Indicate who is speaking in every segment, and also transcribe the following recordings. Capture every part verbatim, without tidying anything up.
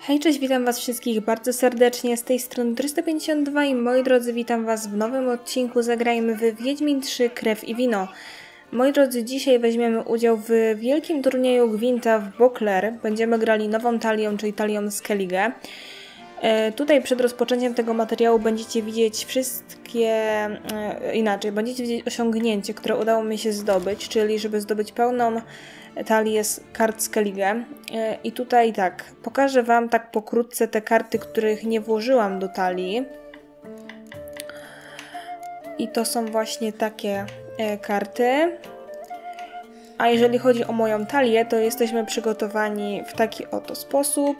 Speaker 1: Hej, cześć, witam was wszystkich bardzo serdecznie, z tej strony trzysta pięćdziesiąt dwa i moi drodzy, witam was w nowym odcinku Zagrajmy w Wiedźmin trzy Krew i Wino. Moi drodzy, dzisiaj weźmiemy udział w wielkim turnieju Gwinta w Beauclair. Będziemy grali nową talią, czyli talią Skellige. E, tutaj przed rozpoczęciem tego materiału będziecie widzieć wszystkie, e, inaczej, będziecie widzieć osiągnięcie, które udało mi się zdobyć, czyli żeby zdobyć pełną talię z kart Skellige. E, I tutaj tak, pokażę wam tak pokrótce te karty, których nie włożyłam do talii. I to są właśnie takie e, karty. A jeżeli chodzi o moją talię, to jesteśmy przygotowani w taki oto sposób.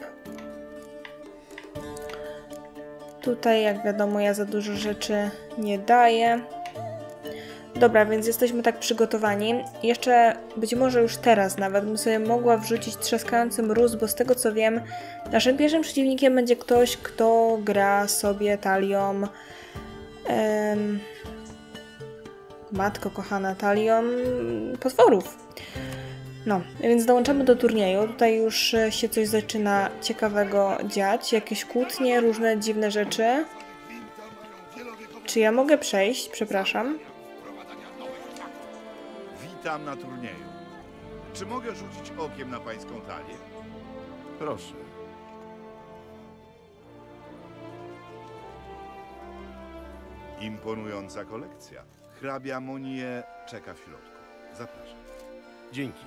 Speaker 1: Tutaj, jak wiadomo, ja za dużo rzeczy nie daję. Dobra, więc jesteśmy tak przygotowani. Jeszcze być może już teraz nawet bym sobie mogła wrzucić trzaskający mróz, bo z tego co wiem, naszym pierwszym przeciwnikiem będzie ktoś, kto gra sobie talią... Em, matko kochana, talią potworów. No, więc dołączamy do turnieju. Tutaj już się coś zaczyna ciekawego dziać. Jakieś kłótnie, różne dziwne rzeczy. Czy ja mogę przejść? Przepraszam.
Speaker 2: Witam na turnieju. Czy mogę rzucić okiem na pańską talię?
Speaker 3: Proszę.
Speaker 2: Imponująca kolekcja. Hrabia Monier czeka w środku. Zapraszam.
Speaker 3: Dzięki.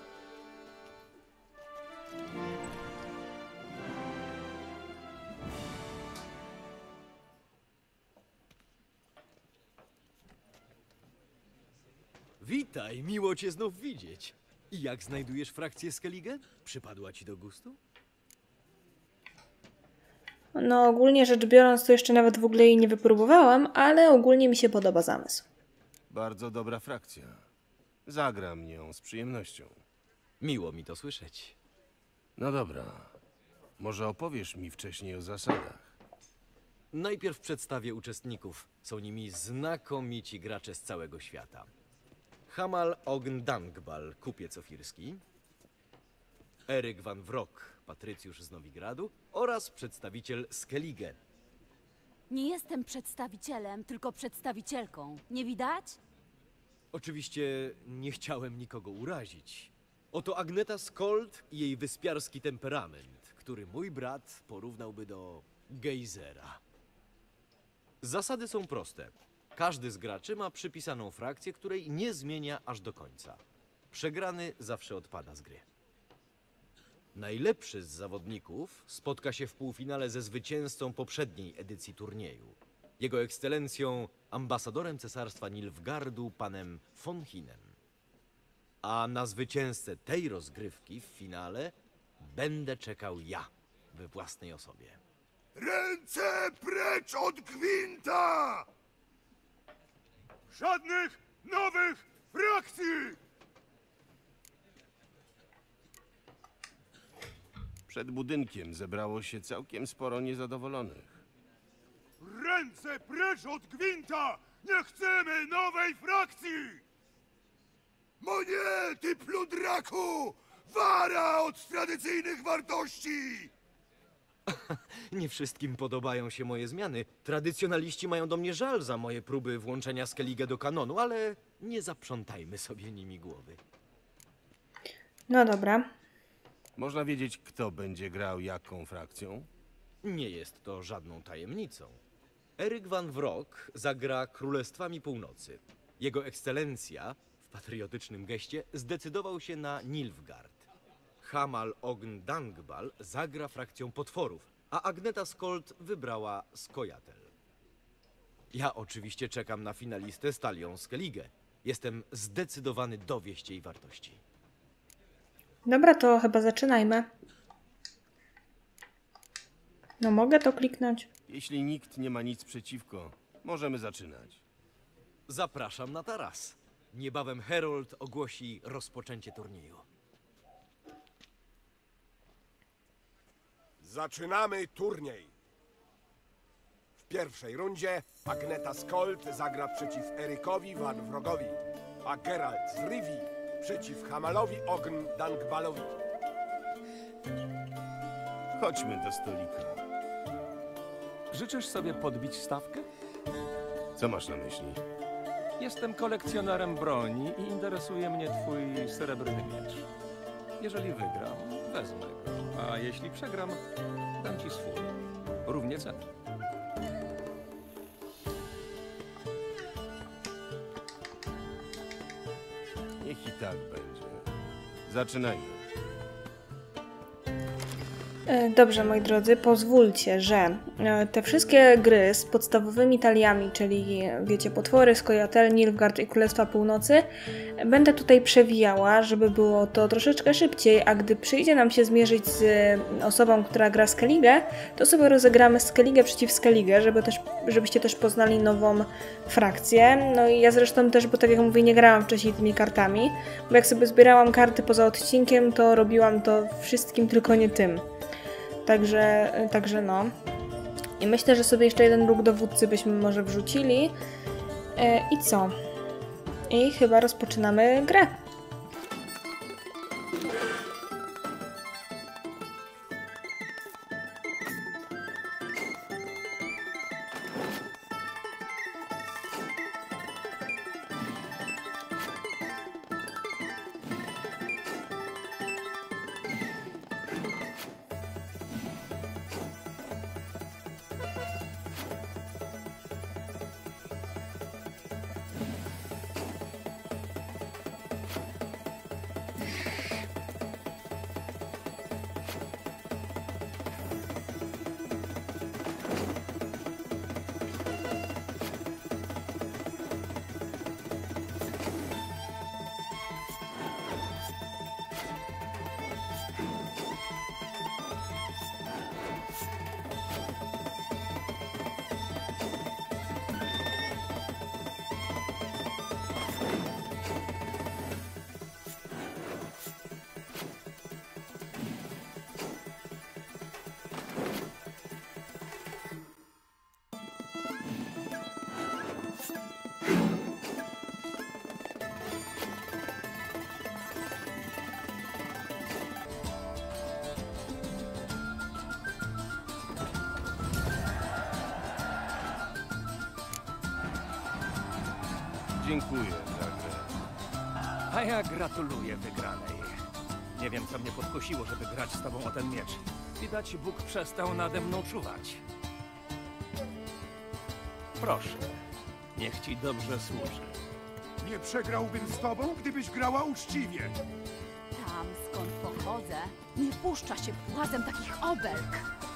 Speaker 4: Witaj, miło cię znów widzieć. I jak znajdujesz frakcję Skellige? Przypadła ci do gustu?
Speaker 1: No, ogólnie rzecz biorąc, to jeszcze nawet w ogóle jej nie wypróbowałam, ale ogólnie mi się podoba zamysł.
Speaker 3: Bardzo dobra frakcja. Zagram nią z przyjemnością.
Speaker 4: Miło mi to słyszeć.
Speaker 3: No dobra. Może opowiesz mi wcześniej o zasadach?
Speaker 4: Najpierw przedstawię uczestników. Są nimi znakomici gracze z całego świata. Hamal Ogn Dangbal, kupiec ofirski. Eryk van Wrok, patrycjusz z Nowigradu. Oraz przedstawiciel Skellige.
Speaker 5: Nie jestem przedstawicielem, tylko przedstawicielką. Nie widać?
Speaker 4: Oczywiście nie chciałem nikogo urazić. Oto Agneta Skold i jej wyspiarski temperament, który mój brat porównałby do gejzera. Zasady są proste. Każdy z graczy ma przypisaną frakcję, której nie zmienia aż do końca. Przegrany zawsze odpada z gry. Najlepszy z zawodników spotka się w półfinale ze zwycięzcą poprzedniej edycji turnieju. Jego ekscelencją, ambasadorem cesarstwa Nilfgardu, panem von Hinem. A na zwycięzcę tej rozgrywki w finale będę czekał ja, we własnej osobie.
Speaker 2: Ręce precz od Gwinta! Żadnych nowych frakcji!
Speaker 3: Przed budynkiem zebrało się całkiem sporo niezadowolonych.
Speaker 2: Ręce precz od Gwinta! Nie chcemy nowej frakcji! Monie, ty pludraku! Wara od tradycyjnych wartości!
Speaker 4: Nie wszystkim podobają się moje zmiany. Tradycjonaliści mają do mnie żal za moje próby włączenia Skellige do kanonu, ale nie zaprzątajmy sobie nimi głowy.
Speaker 1: No dobra.
Speaker 3: Można wiedzieć, kto będzie grał jaką frakcją?
Speaker 4: Nie jest to żadną tajemnicą. Eryk van Wrok zagra Królestwami Północy. Jego ekscelencja w patriotycznym geście zdecydował się na Nilfgaard. Hamal Ogn Dangbal zagra frakcją potworów, a Agneta Skold wybrała Skojatel. Ja oczywiście czekam na finalistę z talią Skellige. Jestem zdecydowany dowieść jej wartości.
Speaker 1: Dobra, to chyba zaczynajmy. No mogę to kliknąć?
Speaker 3: Jeśli nikt nie ma nic przeciwko, możemy zaczynać.
Speaker 4: Zapraszam na taras. Niebawem Herold ogłosi rozpoczęcie turnieju.
Speaker 6: Zaczynamy turniej. W pierwszej rundzie Agneta Skold zagra przeciw Erykowi van Wrogowi, a Geralt z Rivii przeciw Hamalowi Ogn Dangbalowi.
Speaker 3: Chodźmy do stolika.
Speaker 7: Życzysz sobie podbić stawkę?
Speaker 3: Co masz na myśli?
Speaker 7: Jestem kolekcjonerem broni i interesuje mnie twój srebrny miecz. Jeżeli wygram, wezmę go, a jeśli przegram, dam ci swój. Równie cenny.
Speaker 3: Niech i tak będzie. Zaczynajmy.
Speaker 1: Dobrze, moi drodzy, pozwólcie, że te wszystkie gry z podstawowymi taliami, czyli wiecie, potwory, Skojatel, Nilfgaard i Królestwa Północy, będę tutaj przewijała, żeby było to troszeczkę szybciej, a gdy przyjdzie nam się zmierzyć z osobą, która gra Skellige, to sobie rozegramy Skellige przeciw Skellige, żeby też, żebyście też poznali nową frakcję. No i ja zresztą też, bo tak jak mówię, nie grałam wcześniej tymi kartami, bo jak sobie zbierałam karty poza odcinkiem, to robiłam to wszystkim, tylko nie tym. Także, także no. I myślę, że sobie jeszcze jeden róg dowódcy byśmy może wrzucili. E, I co? I chyba rozpoczynamy grę.
Speaker 3: Dziękuję za grę.
Speaker 7: A ja gratuluję wygranej. Nie wiem, co mnie podkusiło, żeby grać z tobą o ten miecz. Widać, Bóg przestał nade mną czuwać. Proszę, niech ci dobrze służy.
Speaker 2: Nie przegrałbym z tobą, gdybyś grała uczciwie.
Speaker 5: Tam, skąd pochodzę, nie puszcza się płazem takich obelg.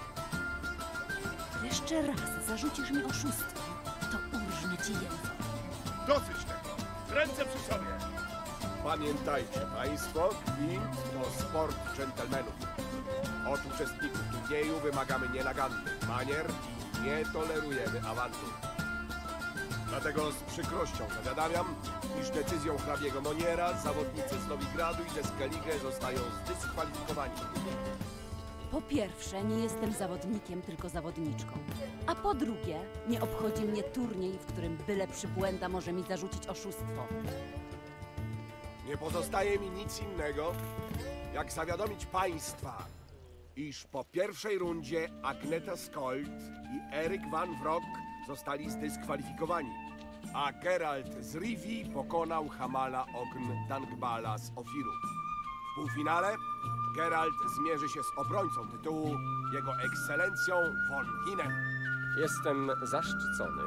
Speaker 5: Jeszcze raz zarzucisz mi oszustwo, to urżnę ci język.
Speaker 2: Dosyć tego. Ręce przy sobie.
Speaker 6: Pamiętajcie państwo, gwint to sport dżentelmenów. Od uczestników turnieju wymagamy nienagannych manier i nie tolerujemy awantur. Dlatego z przykrością zawiadamiam, iż decyzją hrabiego Moniera zawodnicy z Nowigradu i ze Skellige zostają zdyskwalifikowani.
Speaker 5: Po pierwsze, nie jestem zawodnikiem, tylko zawodniczką. A po drugie, nie obchodzi mnie turniej, w którym byle przybłęda może mi zarzucić oszustwo.
Speaker 6: Nie pozostaje mi nic innego, jak zawiadomić państwa, iż po pierwszej rundzie Agneta Skolt i Eryk van Wrok zostali zdyskwalifikowani, a Geralt z Rivii pokonał Hamala Ogn Dangbala z Ofiru. W półfinale Geralt zmierzy się z obrońcą tytułu, jego ekscelencją von Hinem.
Speaker 8: Jestem zaszczycony.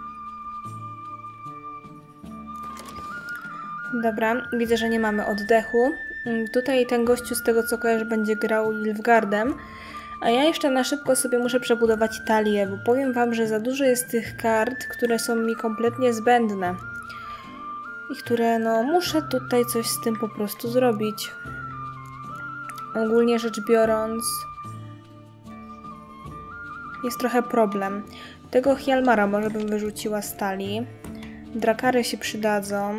Speaker 1: Dobra, widzę, że nie mamy oddechu. Tutaj ten gościu, z tego co kojarzę, będzie grał Nilfgaardem. A ja jeszcze na szybko sobie muszę przebudować talię, bo powiem wam, że za dużo jest tych kart, które są mi kompletnie zbędne. I które, no, muszę tutaj coś z tym po prostu zrobić. Ogólnie rzecz biorąc, jest trochę problem. Tego Hjalmara może bym wyrzuciła z talii. Drakary się przydadzą.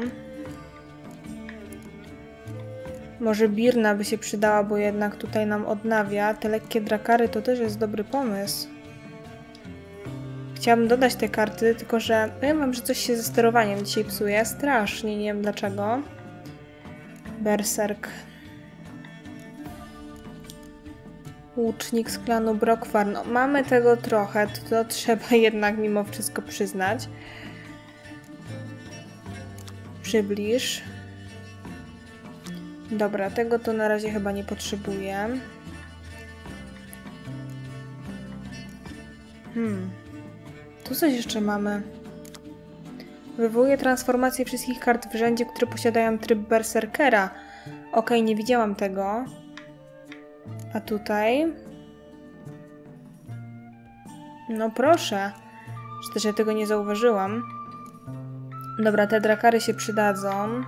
Speaker 1: Może Birna by się przydała, bo jednak tutaj nam odnawia. Te lekkie drakary to też jest dobry pomysł. Chciałabym dodać te karty, tylko że powiem wam, że coś się ze sterowaniem dzisiaj psuje. Strasznie, nie wiem dlaczego. Berserk. Łucznik z klanu Brokwar. No, mamy tego trochę, to, to trzeba jednak mimo wszystko przyznać. Przybliż. Dobra, tego to na razie chyba nie potrzebuję. Hmm. Tu coś jeszcze mamy. Wywołuje transformację wszystkich kart w rzędzie, które posiadają tryb berserkera. Okej, nie widziałam tego. A tutaj? No proszę. Czy też ja tego nie zauważyłam? Dobra, te drakary się przydadzą.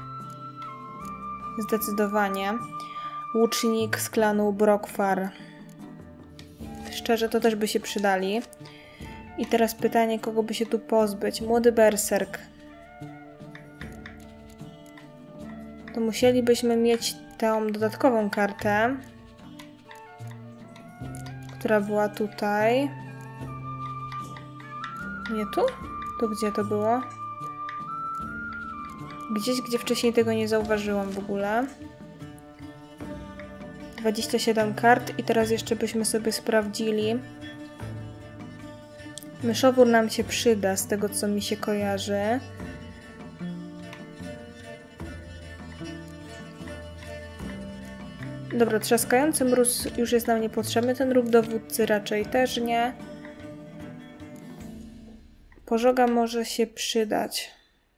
Speaker 1: Zdecydowanie. Łucznik z klanu Brokwar. Szczerze, to też by się przydali. I teraz pytanie, kogo by się tu pozbyć? Młody berserk. To musielibyśmy mieć tą dodatkową kartę, która była tutaj. Nie tu? Tu gdzie to było? Gdzieś, gdzie wcześniej tego nie zauważyłam w ogóle. dwadzieścia siedem kart i teraz jeszcze byśmy sobie sprawdzili. Myszowór nam się przyda z tego, co mi się kojarzy. Dobra, trzaskający mróz już jest nam niepotrzebny. Ten róg dowódcy raczej też nie. Pożoga może się przydać.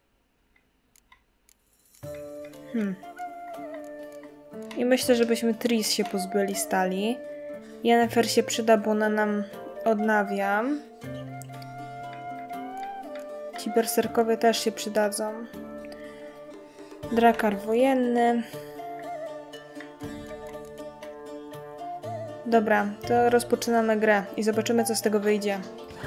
Speaker 1: Hmm. I myślę, żebyśmy Tris się pozbyli stali. Yennefer się przyda, bo ona nam odnawia. Ci berserkowie też się przydadzą. Drakar wojenny. Dobra, to rozpoczynamy grę i zobaczymy, co z tego wyjdzie.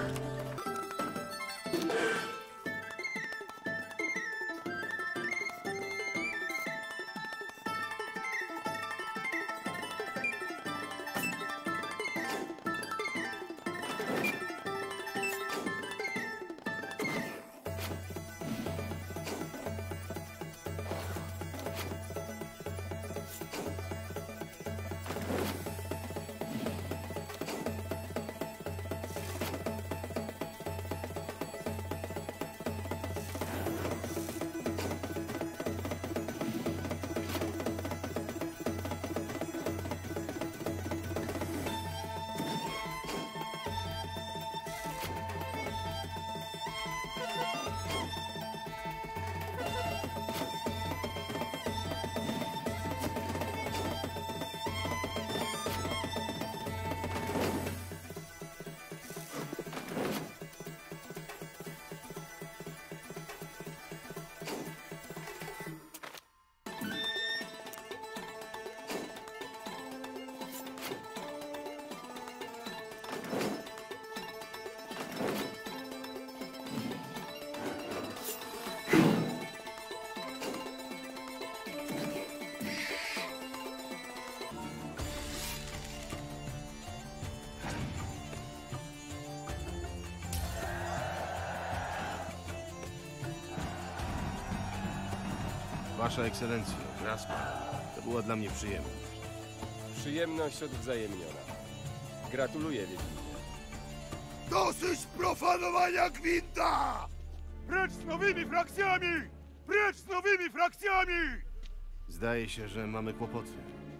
Speaker 3: Wasza ekscelencjo, Graspar, to była dla mnie przyjemność.
Speaker 8: Przyjemność odwzajemniona. Gratuluję, Wiedźminie.
Speaker 2: Dosyć profanowania gwinta! Precz z nowymi frakcjami! Precz z nowymi frakcjami!
Speaker 3: Zdaje się, że mamy kłopoty.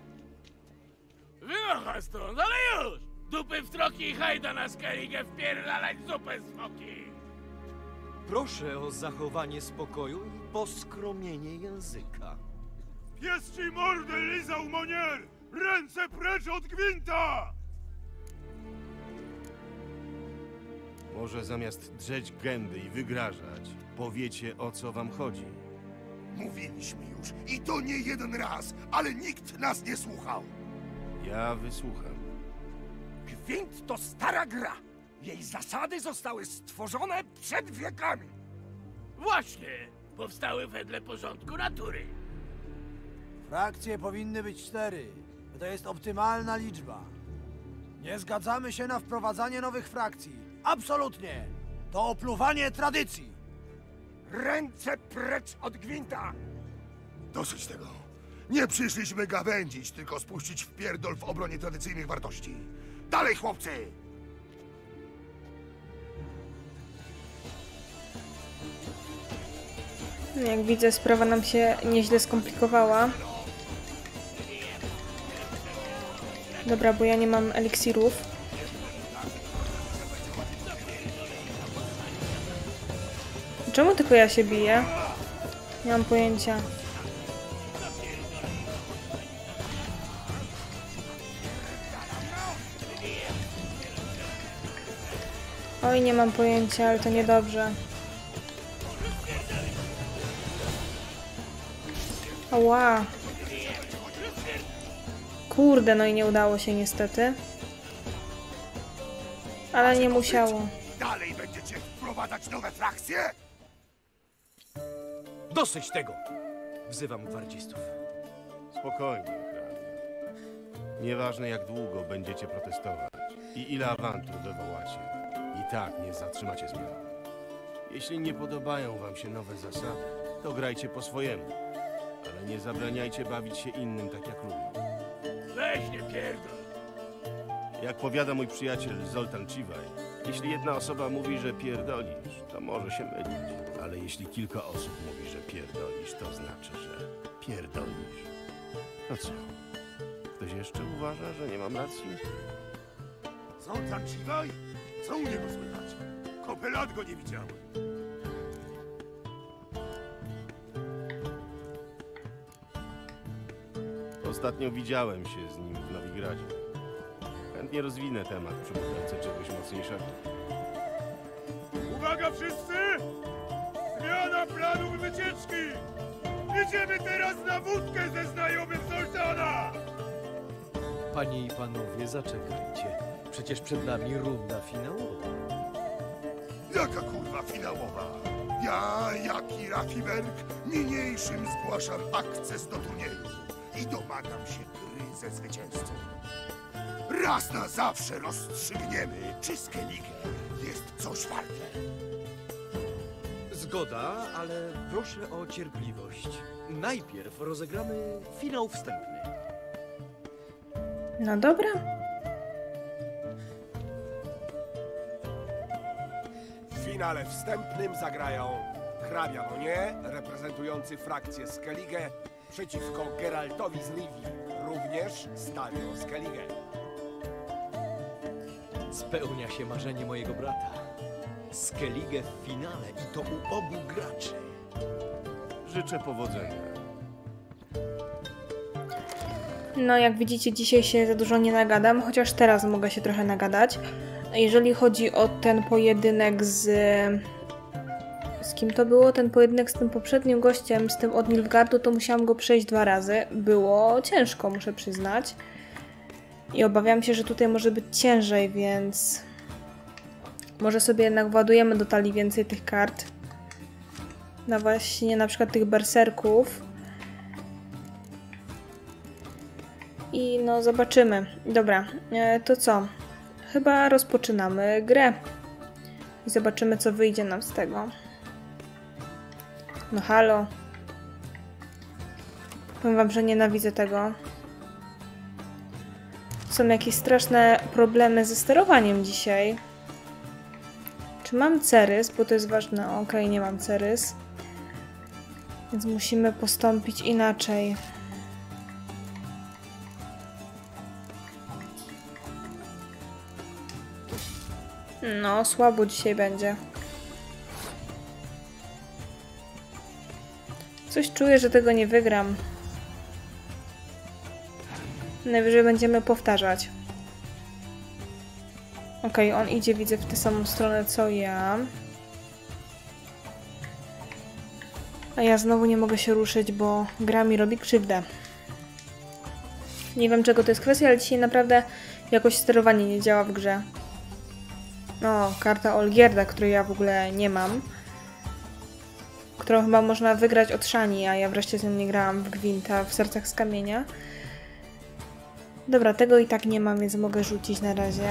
Speaker 9: Wynocha stąd, ale już! Dupy w troki i hajda na Skellige wpierdalać zupę z foki!
Speaker 4: Proszę o zachowanie spokoju i poskromienie języka.
Speaker 2: Pies ci mordę lizał, Monier! Ręce precz od gwinta!
Speaker 3: Może zamiast drzeć gęby i wygrażać, powiecie, o co wam chodzi.
Speaker 2: Mówiliśmy już i to nie jeden raz, ale nikt nas nie słuchał.
Speaker 3: Ja wysłucham.
Speaker 6: Gwint to stara gra. Jej zasady zostały stworzone przed wiekami.
Speaker 9: Właśnie! Powstały wedle porządku natury.
Speaker 10: Frakcje powinny być cztery. To jest optymalna liczba. Nie zgadzamy się na wprowadzanie nowych frakcji. Absolutnie! To opluwanie tradycji.
Speaker 6: Ręce precz od gwinta!
Speaker 2: Dosyć tego. Nie przyszliśmy gawędzić, tylko spuścić w pierdol w obronie tradycyjnych wartości. Dalej, chłopcy!
Speaker 1: Jak widzę, sprawa nam się nieźle skomplikowała. Dobra, bo ja nie mam eliksirów. Czemu tylko ja się biję? Nie mam pojęcia. Oj, nie mam pojęcia, ale to niedobrze. Ała. Kurde, no i nie udało się niestety. Ale nie musiało.
Speaker 2: Dalej będziecie wprowadzać nowe frakcje?
Speaker 4: Dosyć tego! Wzywam gwardzistów.
Speaker 3: Spokojnie, hrabio. Nieważne jak długo będziecie protestować i ile awantur wywołacie, i tak nie zatrzymacie zmian. Jeśli nie podobają wam się nowe zasady, to grajcie po swojemu. Ale nie zabraniajcie bawić się innym tak jak lubią.
Speaker 9: Weź nie pierdol.
Speaker 3: Jak powiada mój przyjaciel Zoltan Chivaj, jeśli jedna osoba mówi, że pierdolisz, to może się mylić. Ale jeśli kilka osób mówi, że pierdolisz, to znaczy, że pierdolisz. No co? Ktoś jeszcze uważa, że nie mam racji?
Speaker 2: Zoltan Chivaj? Co u niego słychać? Kopę lat go nie widziałem.
Speaker 3: Ostatnio widziałem się z nim w Nowigradzie. Chętnie rozwinę temat przy butelce czegoś mocniejszego.
Speaker 2: Uwaga wszyscy! Zmiana planów wycieczki! Idziemy teraz na wódkę ze znajomym Zoltana!
Speaker 4: Panie i panowie, zaczekajcie. Przecież przed nami runda finałowa.
Speaker 2: Jaka kurwa finałowa? Ja, Jaki Rafiberg, niniejszym zgłaszam akces do turnieju i domagam się gry ze zwycięzcą. Raz na zawsze rozstrzygniemy, czy Skellige jest coś warte.
Speaker 4: Zgoda, ale proszę o cierpliwość. Najpierw rozegramy finał wstępny.
Speaker 1: No dobra.
Speaker 6: W finale wstępnym zagrają hrabia Monie, reprezentujący frakcję Skellige, przeciwko Geraltowi z Rivii, również Stario Skellige.
Speaker 4: Spełnia się marzenie mojego brata. Skellige w finale i to u obu graczy.
Speaker 3: Życzę powodzenia.
Speaker 1: No, jak widzicie, dzisiaj się za dużo nie nagadam, chociaż teraz mogę się trochę nagadać. Jeżeli chodzi o ten pojedynek z... Z kim to było? Ten pojedynek z tym poprzednim gościem, z tym od Nilfgaardu, to musiałam go przejść dwa razy. Było ciężko, muszę przyznać. I obawiam się, że tutaj może być ciężej, więc... Może sobie jednak władujemy do talii więcej tych kart. Na właśnie na przykład tych berserków. I no zobaczymy. Dobra, e, to co? Chyba rozpoczynamy grę. I zobaczymy, co wyjdzie nam z tego. No halo. Powiem wam, że nienawidzę tego. Są jakieś straszne problemy ze sterowaniem dzisiaj. Czy mam cerys? Bo to jest ważne. Okej, okay, nie mam cerys. Więc musimy postąpić inaczej. No, słabo dzisiaj będzie. Coś czuję, że tego nie wygram. Najwyżej będziemy powtarzać. Okej, okay, on idzie, widzę, w tę samą stronę co ja. A ja znowu nie mogę się ruszyć, bo gra mi robi krzywdę. Nie wiem, czego to jest kwestia, ale dzisiaj naprawdę jakoś sterowanie nie działa w grze. No, karta Olgierda, której ja w ogóle nie mam. Którą chyba można wygrać od Shani, a ja wreszcie z nią nie grałam w Gwinta w Sercach z Kamienia. Dobra, tego i tak nie mam, więc mogę rzucić na razie.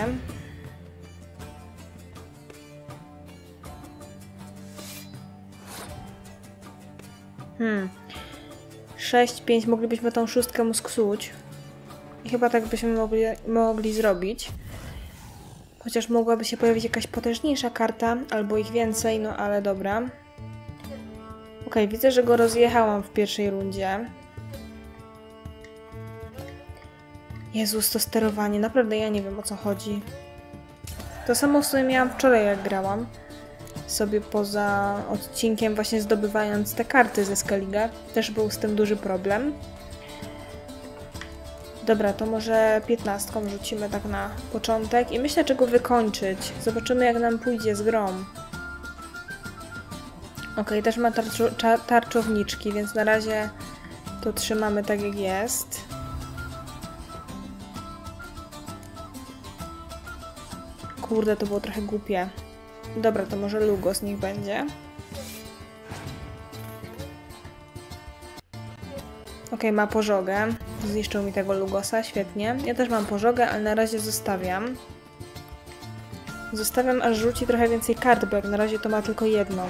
Speaker 1: Hmm. sześć, pięć, moglibyśmy tą szóstkę mu sksuć. I chyba tak byśmy mogli, mogli zrobić. Chociaż mogłaby się pojawić jakaś potężniejsza karta, albo ich więcej, no ale dobra. Okej, okay, widzę, że go rozjechałam w pierwszej rundzie. Jezus, to sterowanie, naprawdę ja nie wiem, o co chodzi. To samo w sumie miałam wczoraj, jak grałam. Sobie poza odcinkiem, właśnie zdobywając te karty ze Skellige. Też był z tym duży problem. Dobra, to może piętnastką rzucimy tak na początek. I myślę, czego wykończyć. Zobaczymy, jak nam pójdzie z grą. Ok, też ma tarczo tarczowniczki, więc na razie to trzymamy tak, jak jest. Kurde, to było trochę głupie. Dobra, to może Lugos niech będzie. Ok, ma pożogę. Zniszczył mi tego Lugosa, świetnie. Ja też mam pożogę, ale na razie zostawiam. Zostawiam, aż rzuci trochę więcej kart, bo jak na razie to ma tylko jedną.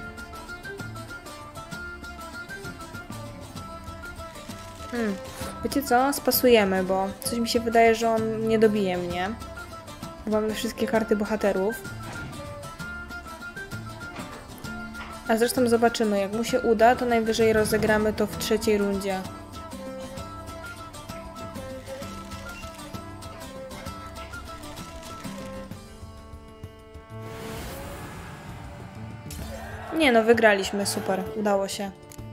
Speaker 1: Hmm. Wiecie co? Spasujemy, bo coś mi się wydaje, że on nie dobije mnie. Mamy wszystkie karty bohaterów. A zresztą zobaczymy, jak mu się uda, to najwyżej rozegramy to w trzeciej rundzie. Nie no, wygraliśmy, super, udało się.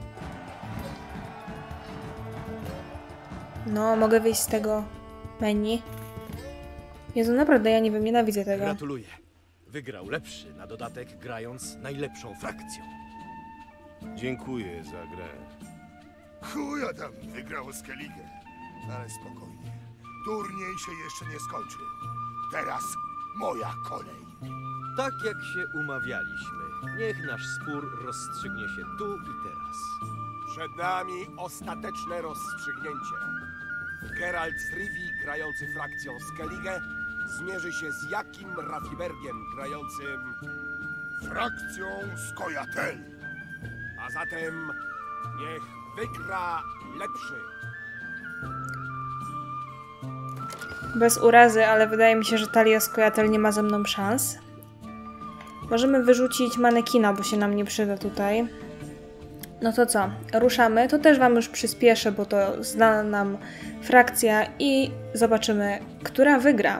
Speaker 1: No, mogę wyjść z tego menu. Jezu, naprawdę, ja nie wiem, nienawidzę tego.
Speaker 4: Gratuluję. Wygrał lepszy, na dodatek grając najlepszą frakcją.
Speaker 3: Dziękuję za grę.
Speaker 2: Chuja tam wygrał Skellige. Ale spokojnie. Turniej się jeszcze nie skończył. Teraz moja kolej.
Speaker 4: Tak jak się umawialiśmy, niech nasz spór rozstrzygnie się tu i teraz.
Speaker 6: Przed nami ostateczne rozstrzygnięcie. Geralt z Rivii, grający frakcją Skellige, zmierzy się z Jakim Rafibergiem, grającym
Speaker 2: frakcją Skojatel.
Speaker 6: A zatem niech wygra lepszy.
Speaker 1: Bez urazy, ale wydaje mi się, że Talia Skojatel nie ma ze mną szans. Możemy wyrzucić manekina, bo się nam nie przyda tutaj. No to co? Ruszamy. To też wam już przyspieszę, bo to znana nam frakcja i zobaczymy, która wygra.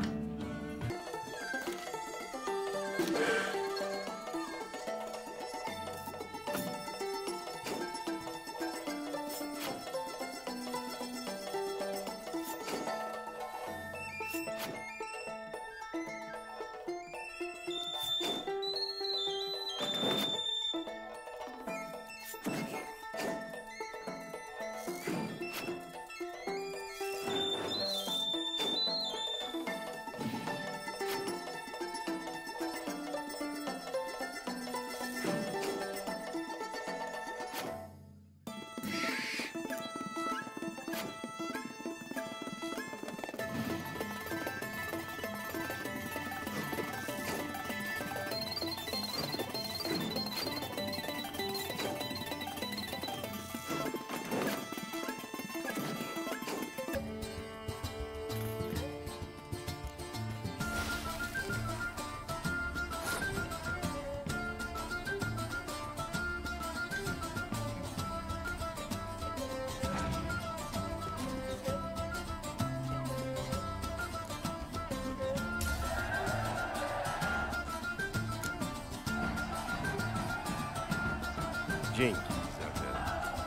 Speaker 3: Dzięki za grę.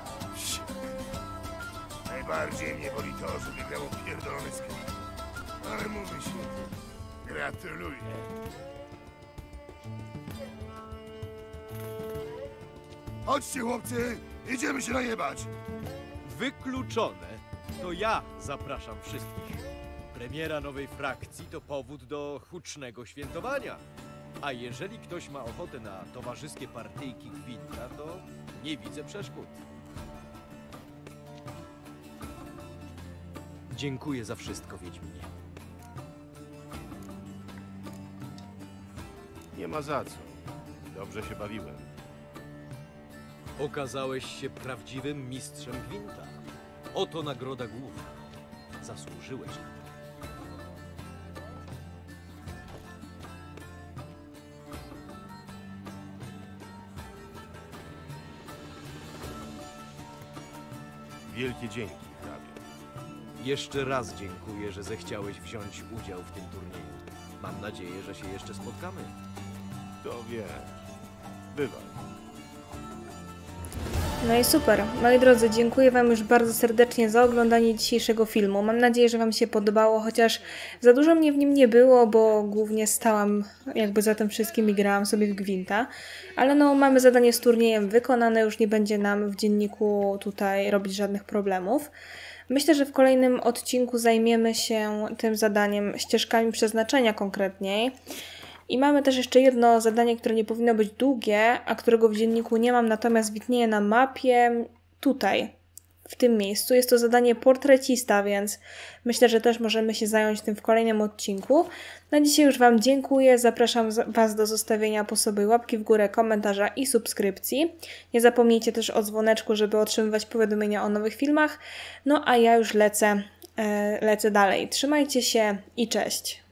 Speaker 2: Najbardziej mnie boli to, że wygrał pierdolony Skellige. Ale mówi się, gratuluję. Chodźcie, chłopcy, idziemy się najebać.
Speaker 4: Wykluczone. To ja zapraszam wszystkich. Premiera nowej frakcji to powód do hucznego świętowania. A jeżeli ktoś ma ochotę na towarzyskie partyjki kwitna, to nie widzę przeszkód. Dziękuję za wszystko, Wiedźminie.
Speaker 3: Nie ma za co. Dobrze się bawiłem.
Speaker 4: Okazałeś się prawdziwym mistrzem gwinta. Oto nagroda główna. Zasłużyłeś na to.
Speaker 3: Wielkie dzięki, hrabio.
Speaker 4: Jeszcze raz dziękuję, że zechciałeś wziąć udział w tym turnieju. Mam nadzieję, że się jeszcze spotkamy.
Speaker 3: Kto wie. Bywaj.
Speaker 1: No i super. Moi drodzy, dziękuję Wam już bardzo serdecznie za oglądanie dzisiejszego filmu. Mam nadzieję, że Wam się podobało, chociaż za dużo mnie w nim nie było, bo głównie stałam jakby za tym wszystkim i grałam sobie w gwinta. Ale no, mamy zadanie z turniejem wykonane, już nie będzie nam w dzienniku tutaj robić żadnych problemów. Myślę, że w kolejnym odcinku zajmiemy się tym zadaniem ścieżkami przeznaczenia konkretniej. I mamy też jeszcze jedno zadanie, które nie powinno być długie, a którego w dzienniku nie mam, natomiast widnieje na mapie tutaj, w tym miejscu. Jest to zadanie portrecista, więc myślę, że też możemy się zająć tym w kolejnym odcinku. Na dzisiaj już Wam dziękuję, zapraszam Was do zostawienia po sobie łapki w górę, komentarza i subskrypcji. Nie zapomnijcie też o dzwoneczku, żeby otrzymywać powiadomienia o nowych filmach. No a ja już lecę, lecę dalej. Trzymajcie się i cześć!